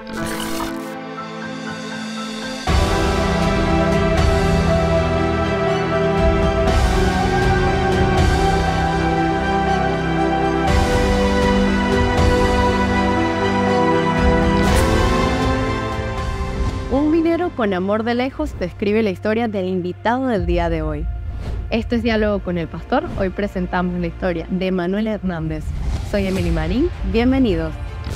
Un minero con amor de lejos describe la historia del invitado del día de hoy. Esto es Diálogo con el Pastor. Hoy presentamos la historia de Manuel Hernández. Soy Emily Marín. Bienvenidos.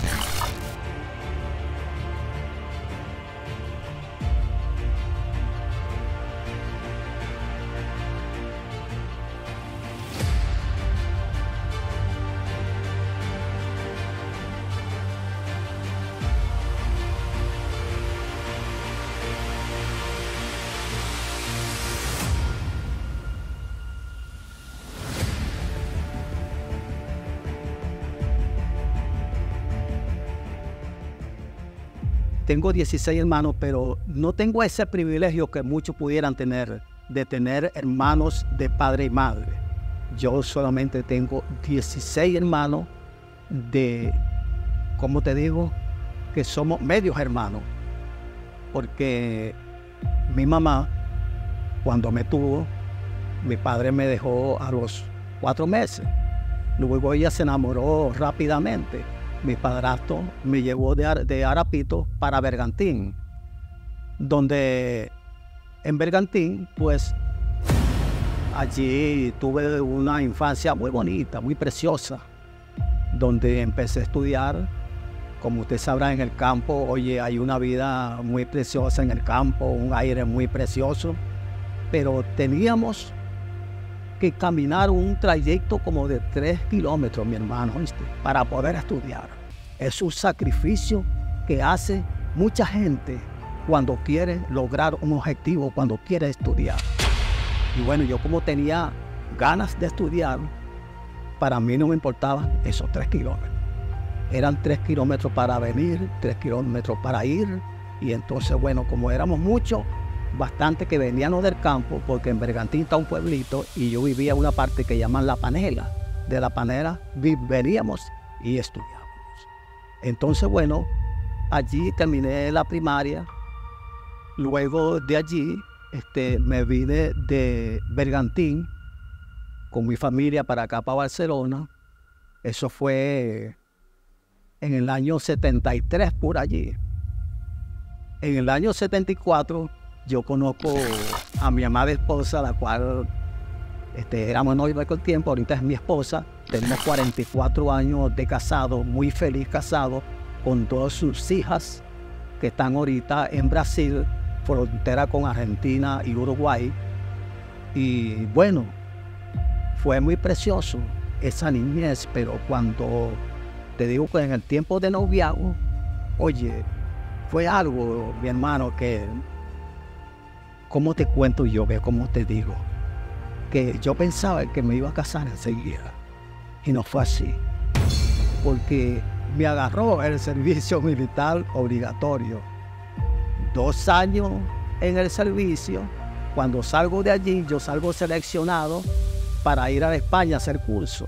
Tengo 16 hermanos, pero no tengo ese privilegio que muchos pudieran tener, de tener hermanos de padre y madre. Yo solamente tengo 16 hermanos de, ¿cómo te digo? Que somos medios hermanos. Porque mi mamá, cuando me tuvo, mi padre me dejó a los 4 meses. Luego ella se enamoró rápidamente. Mi padrastro me llevó de Arapito para Bergantín, donde en Bergantín, pues, allí tuve una infancia muy bonita, muy preciosa, donde empecé a estudiar. Como usted sabrá, en el campo, oye, hay una vida muy preciosa en el campo, un aire muy precioso, pero teníamos que caminar un trayecto como de 3 kilómetros, mi hermano, ¿viste? Para poder estudiar. Es un sacrificio que hace mucha gente cuando quiere lograr un objetivo, cuando quiere estudiar. Y bueno, yo como tenía ganas de estudiar, para mí no me importaban esos 3 kilómetros. Eran 3 kilómetros para venir, 3 kilómetros para ir. Y entonces, bueno, como éramos muchos, bastante que veníamos del campo, porque en Bergantín está un pueblito y yo vivía en una parte que llaman La Panela. De La Panela veníamos y estudiábamos. Entonces, bueno, allí terminé la primaria. Luego de allí me vine de Bergantín con mi familia para acá, para Barcelona. Eso fue en el año 73 por allí. En el año 74 yo conozco a mi amada esposa, la cual éramos novios con el tiempo, ahorita es mi esposa. Tenemos 44 años de casado, muy feliz casado, con todas sus hijas que están ahorita en Brasil, frontera con Argentina y Uruguay. Y bueno, fue muy precioso esa niñez, pero cuando te digo que en el tiempo de noviazgo, oye, fue algo, mi hermano, que, ¿cómo te cuento yo? ¿Cómo te digo? Que yo pensaba que me iba a casar enseguida. Y no fue así. Porque me agarró el servicio militar obligatorio. 2 años en el servicio. Cuando salgo de allí, yo salgo seleccionado para ir a España a hacer curso.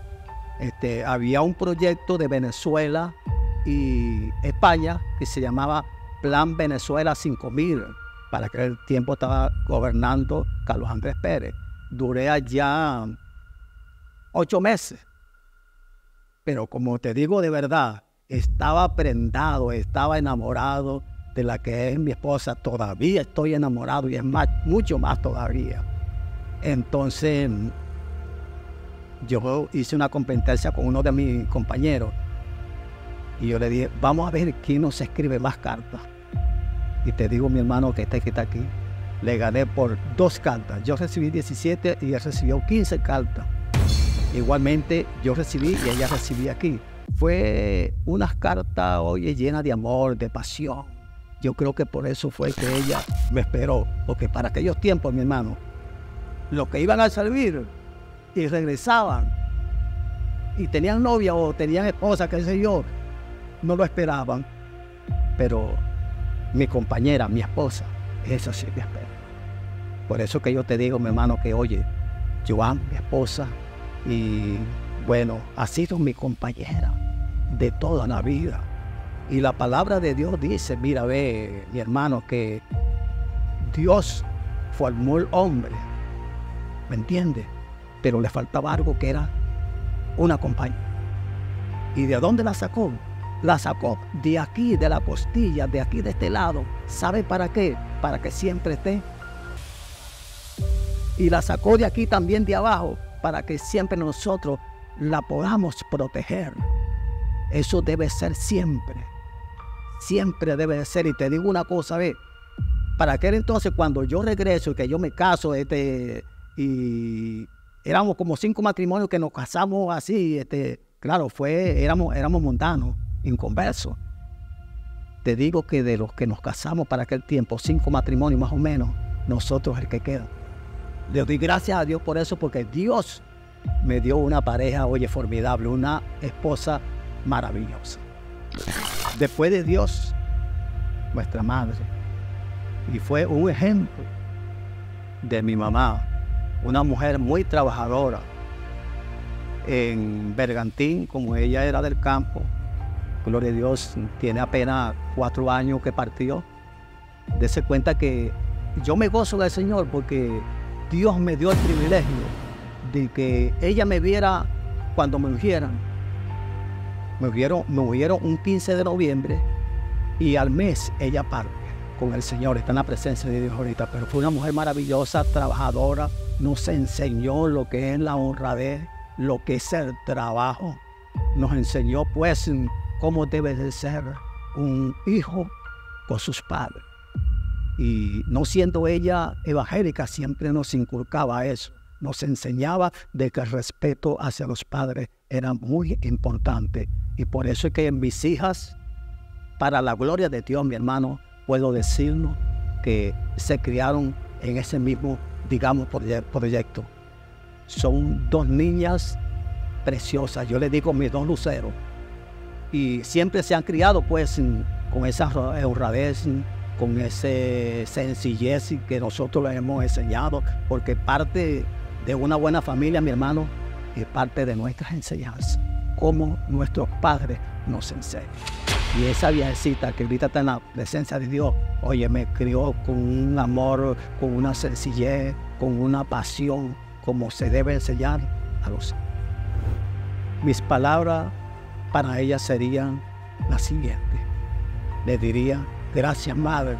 Había un proyecto de Venezuela y España que se llamaba Plan Venezuela 5000. Para aquel tiempo estaba gobernando Carlos Andrés Pérez. Duré allá 8 meses. Pero como te digo de verdad, estaba prendado, estaba enamorado de la que es mi esposa. Todavía estoy enamorado y es más, mucho más todavía. Entonces, yo hice una competencia con uno de mis compañeros y yo le dije, vamos a ver quién nos escribe más cartas. Y te digo, mi hermano, que está aquí, le gané por 2 cartas. Yo recibí 17 y él recibió 15 cartas. Igualmente, yo recibí y ella recibía aquí. Fue unas cartas, oye, llenas de amor, de pasión. Yo creo que por eso fue que ella me esperó. Porque para aquellos tiempos, mi hermano, los que iban a servir y regresaban y tenían novia o tenían esposa, qué sé yo, no lo esperaban. Pero mi compañera, mi esposa, esa sí me espera. Por eso que yo te digo, mi hermano, que oye, Joan, mi esposa, y bueno, ha sido mi compañera de toda la vida. Y la palabra de Dios dice, mira, ve, mi hermano, que Dios formó el hombre, ¿me entiendes? Pero le faltaba algo que era una compañía. ¿Y de dónde la sacó? La sacó de aquí, de la costilla, de aquí, de este lado. ¿Sabe para qué? Para que siempre esté. Y la sacó de aquí también de abajo, para que siempre nosotros la podamos proteger. Eso debe ser siempre. Siempre debe de ser. Y te digo una cosa, ve, para aquel entonces cuando yo regreso y que yo me caso, y éramos como 5 matrimonios que nos casamos así, claro, éramos mundanos, inconversos. Te digo que de los que nos casamos para aquel tiempo, 5 matrimonios más o menos, nosotros el que queda. Le doy gracias a Dios por eso, porque Dios me dio una pareja, oye, formidable, una esposa maravillosa. Después de Dios, nuestra madre. Y fue un ejemplo de mi mamá, una mujer muy trabajadora. En Bergantín, como ella era del campo, gloria a Dios, tiene apenas 4 años que partió. Dese cuenta que yo me gozo del Señor porque Dios me dio el privilegio de que ella me viera cuando me ungieran. Me ungieron un 15 de noviembre y al mes ella parte con el Señor. Está en la presencia de Dios ahorita, pero fue una mujer maravillosa, trabajadora. Nos enseñó lo que es la honradez, lo que es el trabajo. Nos enseñó pues cómo debe de ser un hijo con sus padres. Y no siendo ella evangélica, siempre nos inculcaba eso. Nos enseñaba de que el respeto hacia los padres era muy importante. Y por eso es que mis hijas, para la gloria de Dios, mi hermano, puedo decirnos que se criaron en ese mismo, digamos, proyecto. Son 2 niñas preciosas, yo les digo mis 2 luceros. Y siempre se han criado pues con esa honradez, con esa sencillez que nosotros les hemos enseñado, porque parte de una buena familia, mi hermano, es parte de nuestras enseñanzas, como nuestros padres nos enseñan. Y esa viejecita que ahorita está en la presencia de Dios, oye, me crió con un amor, con una sencillez, con una pasión, como se debe enseñar a los hijos. Mis palabras para ella serían las siguientes. Le diría, gracias, Madre,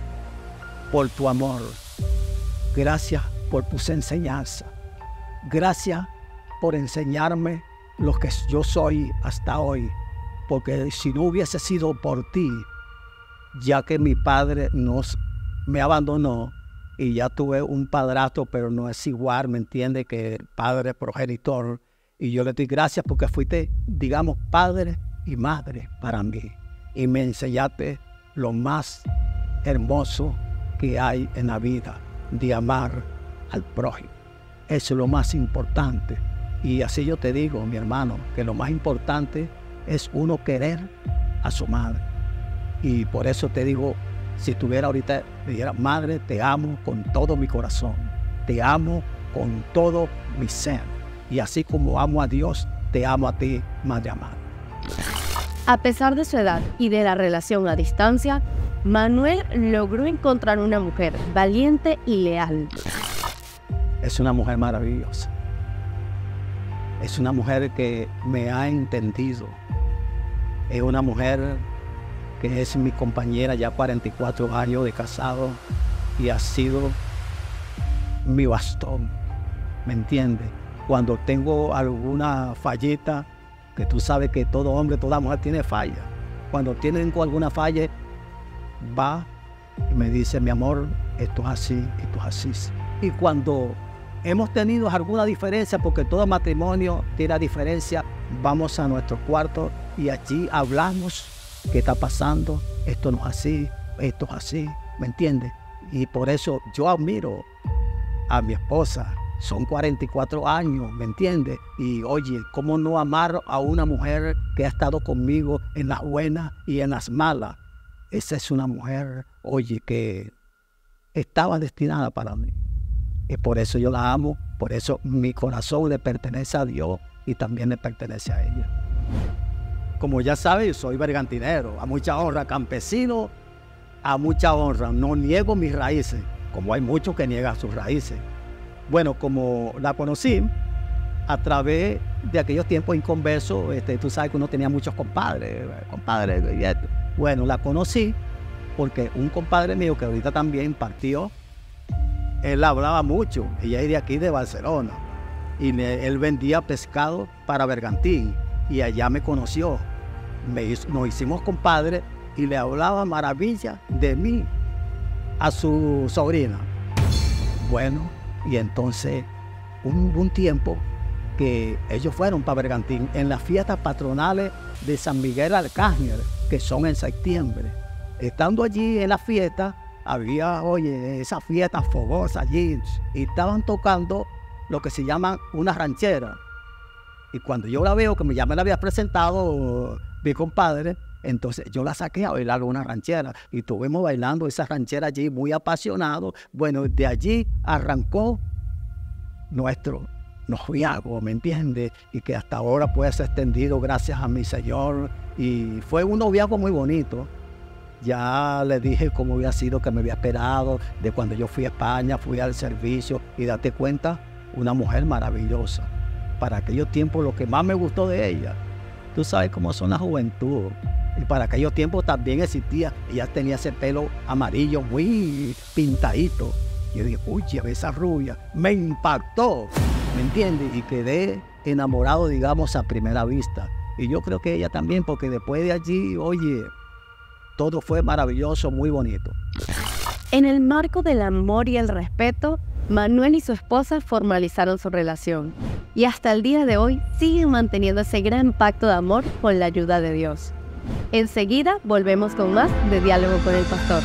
por tu amor. Gracias por tus enseñanzas. Gracias por enseñarme lo que yo soy hasta hoy. Porque si no hubiese sido por ti, ya que mi padre me abandonó y ya tuve un padrastro, pero no es igual, ¿me entiende?, que el padre progenitor. Y yo le doy gracias porque fuiste, digamos, padre y madre para mí. Y me enseñaste lo más hermoso que hay en la vida, de amar al prójimo. Eso es lo más importante. Y así yo te digo, mi hermano, que lo más importante es uno querer a su madre. Y por eso te digo, si estuviera ahorita, le dijera, madre, te amo con todo mi corazón. Te amo con todo mi ser. Y así como amo a Dios, te amo a ti, madre amada. A pesar de su edad y de la relación a distancia, Manuel logró encontrar una mujer valiente y leal. Es una mujer maravillosa. Es una mujer que me ha entendido. Es una mujer que es mi compañera ya 44 años de casado y ha sido mi bastón. ¿Me entiendes? Cuando tengo alguna fallita, que tú sabes que todo hombre, toda mujer tiene falla. Cuando tengo alguna falla, va y me dice, mi amor, esto es así, esto es así. Y cuando hemos tenido alguna diferencia, porque todo matrimonio tiene diferencia, vamos a nuestro cuarto y allí hablamos qué está pasando, esto no es así, esto es así, ¿me entiendes? Y por eso yo admiro a mi esposa. Son 44 años, ¿me entiendes? Y oye, ¿cómo no amar a una mujer que ha estado conmigo en las buenas y en las malas? Esa es una mujer, oye, que estaba destinada para mí. Y por eso yo la amo, por eso mi corazón le pertenece a Dios y también le pertenece a ella. como ya sabes, soy bergantinero, a mucha honra, campesino, a mucha honra. No niego mis raíces, como hay muchos que niegan sus raíces. Bueno, como la conocí a través de aquellos tiempos inconversos, tú sabes que uno tenía muchos compadres. Bueno, la conocí porque un compadre mío que ahorita también partió, él hablaba mucho, ella es de aquí de Barcelona, y él vendía pescado para Bergantín, y allá me conoció. Nos hicimos compadres y le hablaba maravilla de mí a su sobrina. Bueno, y entonces hubo un tiempo que ellos fueron para Bergantín en las fiestas patronales de San Miguel Arcángel, que son en septiembre. Estando allí en la fiesta, había, oye, esas fiestas fogosas allí, y estaban tocando lo que se llaman una ranchera. Y cuando yo la veo, que ya me la había presentado mi compadre, entonces yo la saqué a bailar una ranchera y estuvimos bailando esa ranchera allí muy apasionados. Bueno, de allí arrancó nuestro noviazgo, ¿me entiendes? Y que hasta ahora puede ser extendido gracias a mi Señor. Y fue un noviazgo muy bonito. Ya le dije cómo había sido, que me había esperado, de cuando yo fui a España, fui al servicio, y date cuenta, una mujer maravillosa. Para aquellos tiempos lo que más me gustó de ella, tú sabes cómo son la juventud, y para aquellos tiempos también existía, ella tenía ese pelo amarillo muy pintadito. Yo dije, uy, esa rubia, me impactó, ¿me entiendes? Y quedé enamorado, digamos, a primera vista. Y yo creo que ella también, porque después de allí, oye, todo fue maravilloso, muy bonito. En el marco del amor y el respeto, Manuel y su esposa formalizaron su relación y hasta el día de hoy siguen manteniendo ese gran pacto de amor con la ayuda de Dios. Enseguida volvemos con más de Diálogo con el Pastor.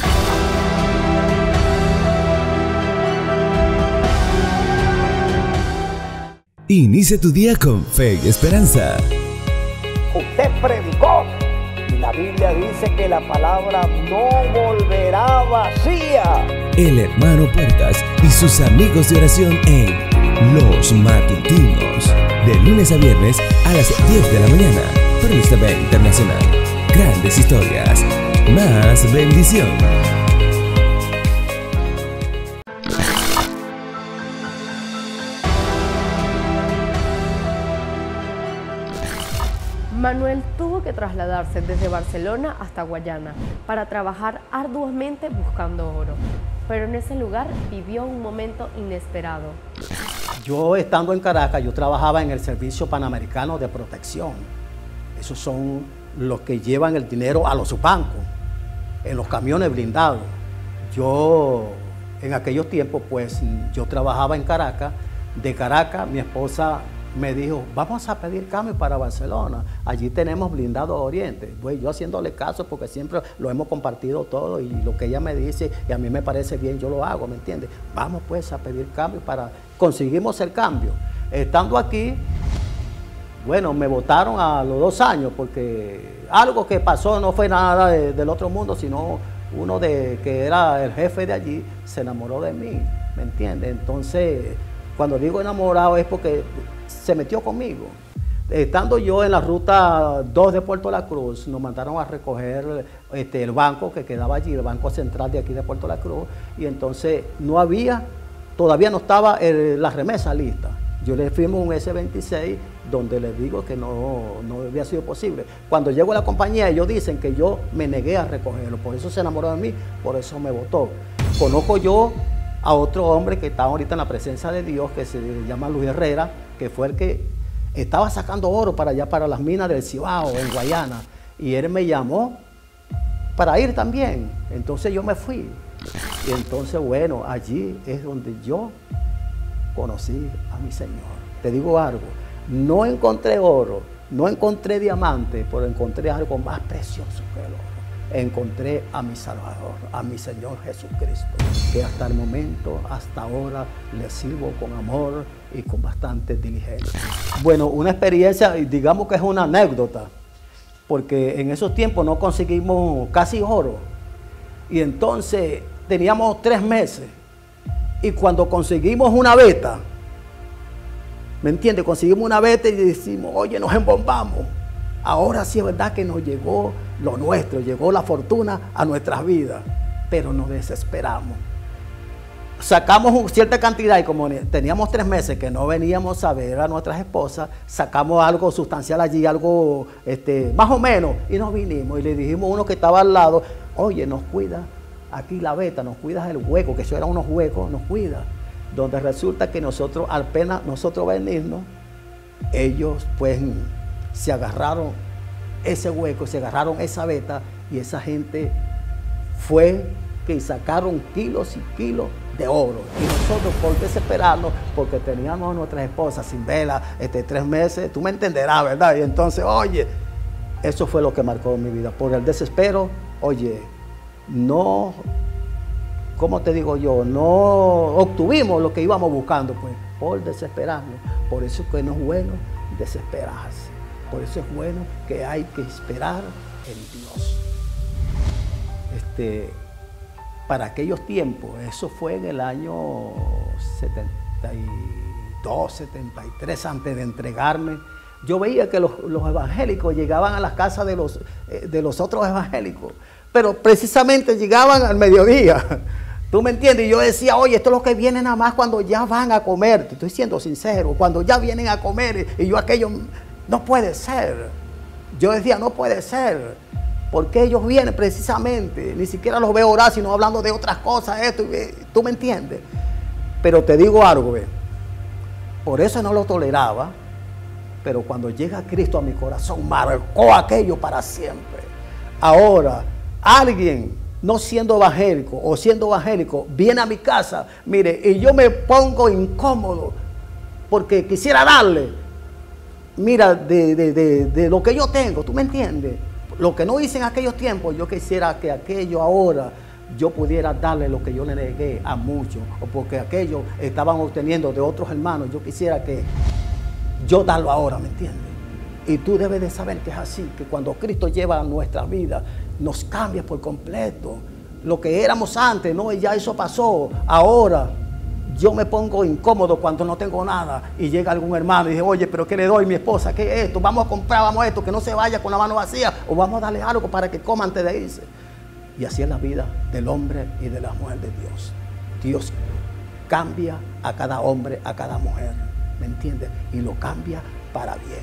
Inicia tu día con fe y esperanza. Usted predicó y la Biblia dice que la palabra no volverá vacía. El hermano Puertas y sus amigos de oración en Los Matutinos, de lunes a viernes a las 10 de la mañana por Luis TV Internacional. Grandes historias, más bendición. Manuel tuvo que trasladarse desde Barcelona hasta Guayana para trabajar arduamente buscando oro, pero en ese lugar vivió un momento inesperado. Yo estando en Caracas, yo trabajaba en el Servicio Panamericano de Protección. Esos son los que llevan el dinero a los bancos, en los camiones blindados. Yo en aquellos tiempos, pues yo trabajaba en Caracas. De Caracas, mi esposa me dijo, vamos a pedir cambio para Barcelona, allí tenemos blindado Oriente. Pues yo haciéndole caso porque siempre lo hemos compartido todo, y lo que ella me dice y a mí me parece bien, yo lo hago, ¿me entiendes? Vamos pues a pedir cambio conseguimos el cambio. Estando aquí, bueno, me votaron a los 2 años porque algo que pasó no fue nada del otro mundo, sino uno que era el jefe de allí se enamoró de mí, ¿me entiendes? Entonces, cuando digo enamorado es porque se metió conmigo. Estando yo en la ruta 2 de Puerto La Cruz, nos mandaron a recoger el banco que quedaba allí, el Banco Central de aquí de Puerto La Cruz, y entonces todavía no estaba la remesa lista. Yo le firmo un S-26 donde les digo que no había sido posible. Cuando llego a la compañía, ellos dicen que yo me negué a recogerlo, por eso se enamoró de mí, por eso me votó. Conozco yo a otro hombre que está ahorita en la presencia de Dios, que se llama Luis Herrera, que fue el que estaba sacando oro para allá, para las minas del Cibao, en Guayana, y él me llamó para ir también. Entonces yo me fui, y entonces bueno, allí es donde yo conocí a mi Señor. Te digo algo, no encontré oro, no encontré diamante, pero encontré algo más precioso que el oro. Encontré a mi Salvador, a mi Señor Jesucristo, que hasta el momento, hasta ahora, le sirvo con amor y con bastante diligencia. Bueno, una experiencia, digamos que es una anécdota, porque en esos tiempos no conseguimos casi oro, y entonces teníamos 3 meses, y cuando conseguimos una veta, ¿me entiendes? Conseguimos una veta y decimos, oye, nos embombamos. Ahora sí es verdad que nos llegó lo nuestro, llegó la fortuna a nuestras vidas, pero nos desesperamos. Sacamos cierta cantidad y como teníamos 3 meses que no veníamos a ver a nuestras esposas, sacamos algo sustancial allí, algo más o menos, y nos vinimos y le dijimos a uno que estaba al lado, oye, nos cuida aquí la veta, nos cuidas el hueco, que eso eran unos huecos, nos cuida. Donde resulta que nosotros, apenas nosotros venirnos, ellos pues se agarraron ese hueco, se agarraron esa veta, y esa gente fue que sacaron kilos y kilos de oro. Y nosotros, por desesperarnos, porque teníamos a nuestras esposas sin vela 3 meses, tú me entenderás, ¿verdad? Y entonces, oye, eso fue lo que marcó mi vida. Por el desespero, oye, no, ¿cómo te digo yo? No obtuvimos lo que íbamos buscando, pues, por desesperarnos. Por eso es que no es bueno desesperarse. Por eso es bueno que hay que esperar en Dios. Para aquellos tiempos, eso fue en el año 72, 73, antes de entregarme. Yo veía que los evangélicos llegaban a las casas de los otros evangélicos, pero precisamente llegaban al mediodía. ¿Tú me entiendes? Y yo decía, oye, esto es lo que viene nada más cuando ya van a comer. Te estoy siendo sincero, cuando ya vienen a comer. Y yo aquello, no puede ser. Yo decía, no puede ser. Porque ellos vienen precisamente, ni siquiera los veo orar, sino hablando de otras cosas, esto, ¿tú me entiendes? Pero te digo algo, por eso no lo toleraba, pero cuando llega Cristo a mi corazón, marcó aquello para siempre. Ahora, alguien no siendo evangélico o siendo evangélico viene a mi casa, mire, y yo me pongo incómodo, porque quisiera darle, mira, de lo que yo tengo, ¿tú me entiendes? Lo que no hice en aquellos tiempos, yo quisiera que aquello ahora yo pudiera darle lo que yo le negué a muchos, o porque aquellos estaban obteniendo de otros hermanos, yo quisiera que yo darlo ahora, ¿me entiendes? Y tú debes de saber que es así, que cuando Cristo lleva a nuestra vida, nos cambia por completo. Lo que éramos antes, no, ya eso pasó. Ahora yo me pongo incómodo cuando no tengo nada y llega algún hermano y dice, oye, pero ¿qué le doy a mi esposa? ¿Qué es esto? Vamos a comprar, vamos a esto, que no se vaya con la mano vacía, o vamos a darle algo para que coma antes de irse. Y así es la vida del hombre y de la mujer de Dios. Dios cambia a cada hombre, a cada mujer, ¿me entiendes? Y lo cambia para bien.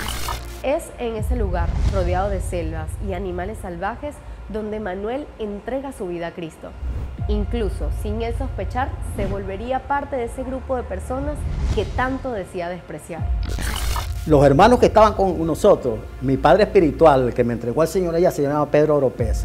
Es en ese lugar, rodeado de selvas y animales salvajes, donde Manuel entrega su vida a Cristo. Incluso, sin él sospechar, se volvería parte de ese grupo de personas que tanto decía despreciar. Los hermanos que estaban con nosotros, mi padre espiritual, el que me entregó al Señor, ella se llamaba Pedro Oropesa.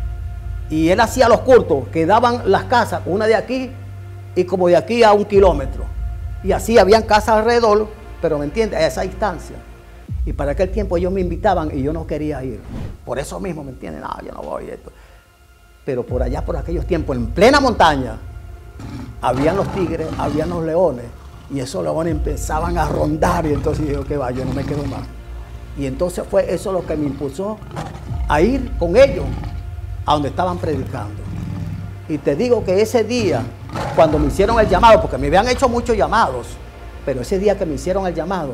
Y él hacía los cultos, que daban las casas, una de aquí y como de aquí a 1 kilómetro. Y así habían casas alrededor, pero me entiendes, a esa distancia. Y para aquel tiempo ellos me invitaban y yo no quería ir. Por eso mismo, ¿me entiendes? No, yo no voy a esto. Pero por allá, por aquellos tiempos, en plena montaña, habían los tigres, habían los leones, y esos leones empezaban a rondar, y entonces yo, ¿qué va? Yo no me quedo más. Y entonces fue eso lo que me impulsó a ir con ellos a donde estaban predicando. Y te digo que ese día, cuando me hicieron el llamado, porque me habían hecho muchos llamados, pero ese día que me hicieron el llamado,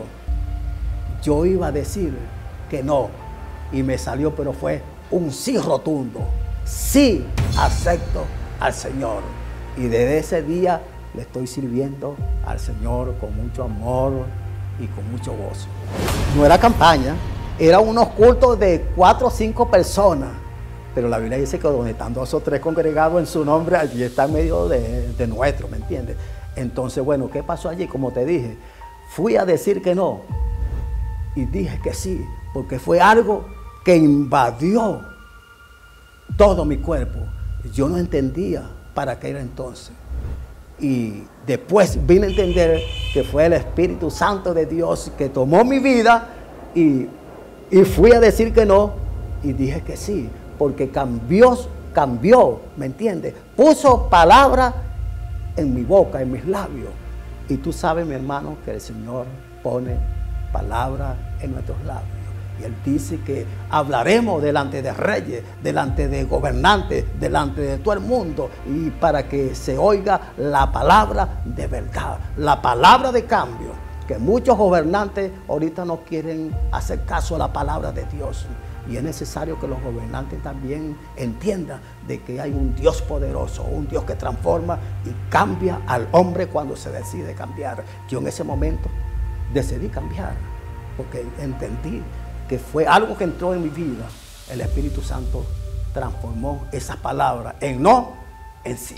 yo iba a decir que no, y me salió, pero fue un sí rotundo. Sí, acepto al Señor. Y desde ese día le estoy sirviendo al Señor con mucho amor y con mucho gozo. No era campaña, eran unos cultos de 4 o 5 personas. Pero la Biblia dice que donde están 2 o 3 congregados en su nombre, allí está en medio de nuestro, ¿me entiendes? Entonces, bueno, ¿qué pasó allí? Como te dije, fui a decir que no y dije que sí, porque fue algo que invadió todo mi cuerpo. Yo no entendía para qué era entonces. Y después vine a entender que fue el Espíritu Santo de Dios que tomó mi vida y fui a decir que no y dije que sí, porque cambió, ¿me entiendes? Puso palabra en mi boca, en mis labios. Y tú sabes, mi hermano, que el Señor pone palabra en nuestros labios. Y Él dice que hablaremos delante de reyes, delante de gobernantes, delante de todo el mundo, y para que se oiga la palabra de verdad, la palabra de cambio. que muchos gobernantes ahorita no quieren hacer caso a la palabra de Dios. Y es necesario que los gobernantes también entiendan de que hay un Dios poderoso, un Dios que transforma y cambia al hombre cuando se decide cambiar. Yo en ese momento decidí cambiar, porque entendí que fue algo que entró en mi vida. El Espíritu Santo transformó esas palabras en no, en sí.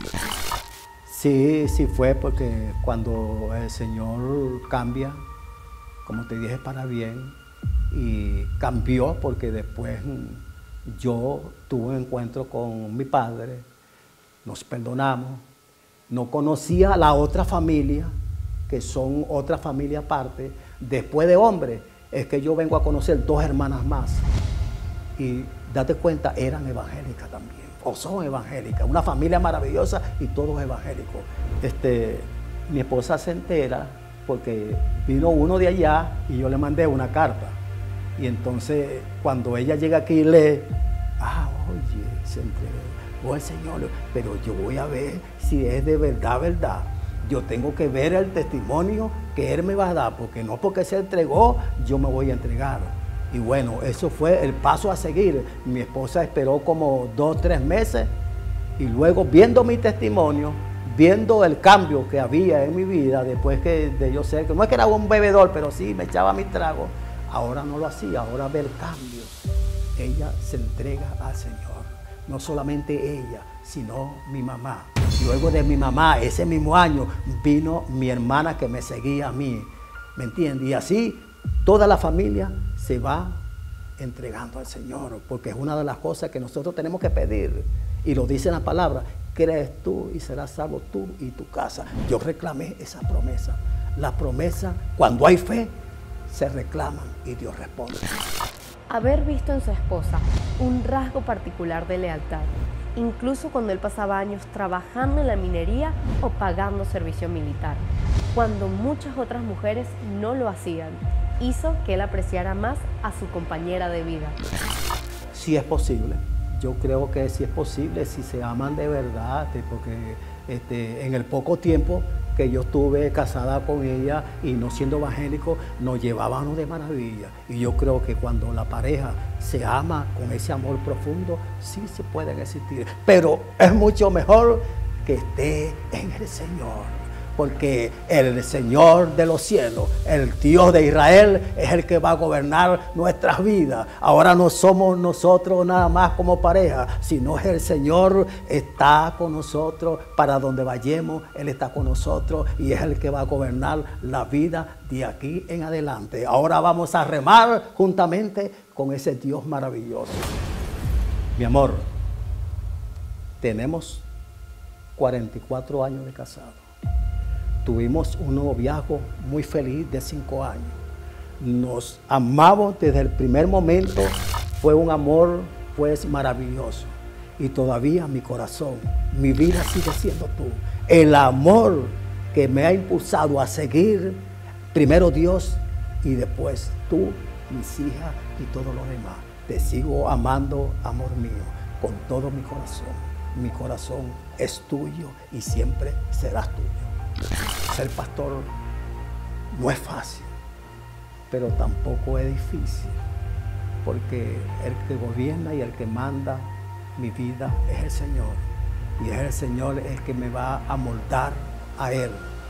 Sí fue porque cuando el Señor cambia, como te dije, para bien, y cambió porque después yo tuve un encuentro con mi padre, nos perdonamos, no conocía a la otra familia, que son otra familia aparte. Después de hombre, es que yo vengo a conocer 2 hermanas más, y date cuenta, eran evangélicas también, o son evangélicas, una familia maravillosa y todos evangélicos. Mi esposa se entera porque vino uno de allá y yo le mandé una carta. Y entonces cuando ella llega aquí y lee, oye, se entregó el Señor, pero yo voy a ver si es de verdad, verdad. Yo tengo que ver el testimonio que Él me va a dar, porque no porque se entregó, yo me voy a entregar. Y bueno, eso fue el paso a seguir. Mi esposa esperó como 2 o 3 meses y luego, viendo mi testimonio, viendo el cambio que había en mi vida, después de yo ser, que no es que era un bebedor, pero sí me echaba mis tragos, ahora no lo hacía, ahora ve el cambio. Ella se entrega al Señor. No solamente ella, sino mi mamá. Luego de mi mamá, ese mismo año, vino mi hermana que me seguía a mí. ¿Me entiendes? Y así toda la familia se va entregando al Señor, porque es una de las cosas que nosotros tenemos que pedir. Y lo dice en la palabra: crees tú y serás salvo tú y tu casa. Yo reclamé esa promesa. La promesa, cuando hay fe, se reclaman y Dios responde. Haber visto en su esposa un rasgo particular de lealtad, incluso cuando él pasaba años trabajando en la minería o pagando servicio militar, cuando muchas otras mujeres no lo hacían, hizo que él apreciara más a su compañera de vida. Sí es posible. Yo creo que sí es posible si se aman de verdad, porque en el poco tiempo que yo estuve casada con ella y no siendo evangélico, nos llevábamos de maravilla. Y yo creo que cuando la pareja se ama con ese amor profundo, sí se pueden existir. Pero es mucho mejor que esté en el Señor. Porque el Señor de los cielos, el Dios de Israel, es el que va a gobernar nuestras vidas. Ahora no somos nosotros nada más como pareja, sino el Señor está con nosotros. Para donde vayamos, Él está con nosotros y es el que va a gobernar la vida de aquí en adelante. Ahora vamos a remar juntamente con ese Dios maravilloso. Mi amor, tenemos 44 años de casado. Tuvimos un noviazgo muy feliz de 5 años. Nos amamos desde el primer momento. Fue un amor pues maravilloso. Y todavía mi corazón, mi vida sigue siendo tú. El amor que me ha impulsado a seguir, primero Dios y después tú, mis hijas y todo lo demás. Te sigo amando, amor mío, con todo mi corazón. Mi corazón es tuyo y siempre serás tuyo. Ser pastor no es fácil, pero tampoco es difícil, porque el que gobierna y el que manda mi vida es el Señor, y es el Señor el que me va a moldar a Él.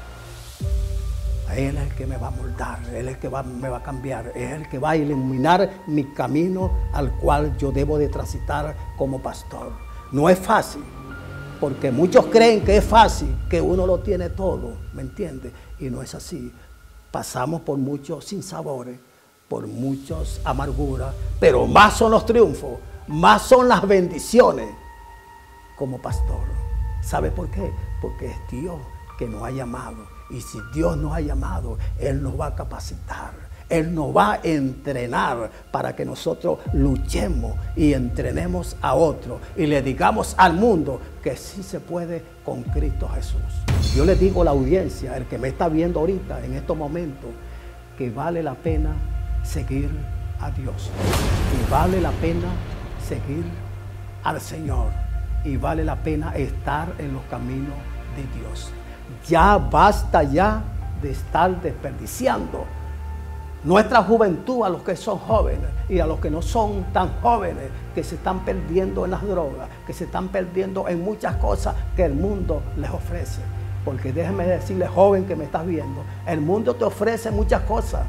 A Él es el que me va a moldar, Él es el que me va a cambiar, es el que va a iluminar mi camino al cual yo debo de transitar como pastor. No es fácil. Porque muchos creen que es fácil, que uno lo tiene todo, ¿me entiendes? Y no es así. Pasamos por muchos sinsabores, por muchas amarguras, pero más son los triunfos, más son las bendiciones como pastor. ¿Sabe por qué? Porque es Dios que nos ha llamado. Y si Dios nos ha llamado, Él nos va a capacitar. Él nos va a entrenar para que nosotros luchemos y entrenemos a otros y le digamos al mundo que sí se puede con Cristo Jesús. Yo le digo a la audiencia, el que me está viendo ahorita en estos momentos, que vale la pena seguir a Dios, y vale la pena seguir al Señor, y vale la pena estar en los caminos de Dios. Ya basta ya de estar desperdiciando nuestra juventud a los que son jóvenes y a los que no son tan jóvenes, que se están perdiendo en las drogas, que se están perdiendo en muchas cosas que el mundo les ofrece. Porque déjeme decirle, joven que me estás viendo, el mundo te ofrece muchas cosas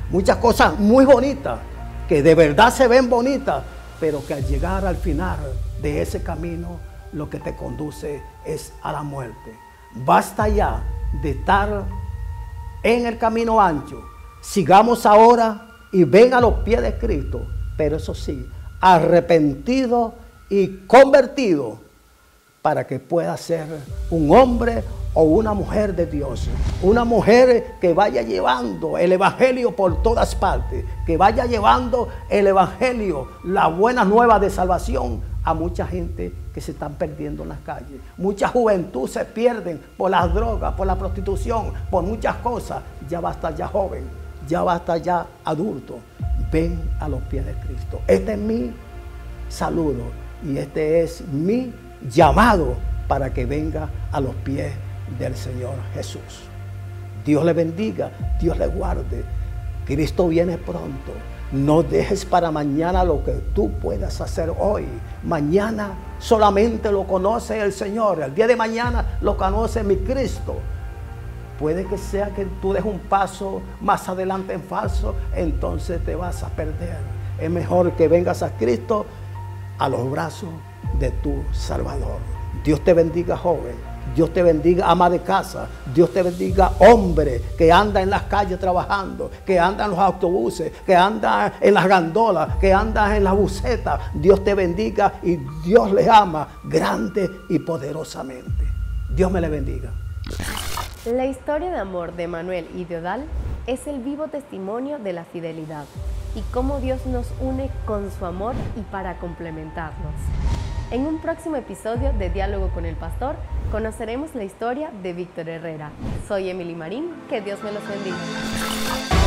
muy bonitas, que de verdad se ven bonitas, pero que al llegar al final de ese camino, lo que te conduce es a la muerte. Basta ya de estar en el camino ancho. Sigamos ahora y ven a los pies de Cristo, pero eso sí, arrepentido y convertido, para que pueda ser un hombre o una mujer de Dios, una mujer que vaya llevando el evangelio por todas partes, que vaya llevando el evangelio, la buena nueva de salvación a mucha gente que se están perdiendo en las calles. Mucha juventud se pierden por las drogas, por la prostitución, por muchas cosas. Ya basta ya, joven, ya basta ya, adulto. Ven a los pies de Cristo. Este es mi saludo y este es mi llamado para que venga a los pies del Señor Jesús. Dios le bendiga, Dios le guarde. Cristo viene pronto. No dejes para mañana lo que tú puedas hacer hoy. Mañana solamente lo conoce el Señor. El día de mañana lo conoce mi Cristo. Puede que sea que tú des un paso más adelante en falso, entonces te vas a perder. Es mejor que vengas a Cristo, a los brazos de tu Salvador. Dios te bendiga, joven. Dios te bendiga, ama de casa. Dios te bendiga, hombre que anda en las calles trabajando, que anda en los autobuses, que anda en las gandolas, que anda en las busetas. Dios te bendiga y Dios les ama grande y poderosamente. Dios me le bendiga. La historia de amor de Manuel y de Odal es el vivo testimonio de la fidelidad y cómo Dios nos une con su amor y para complementarnos. En un próximo episodio de Diálogo con el Pastor, conoceremos la historia de Víctor Herrera. Soy Emily Marín, que Dios me los bendiga.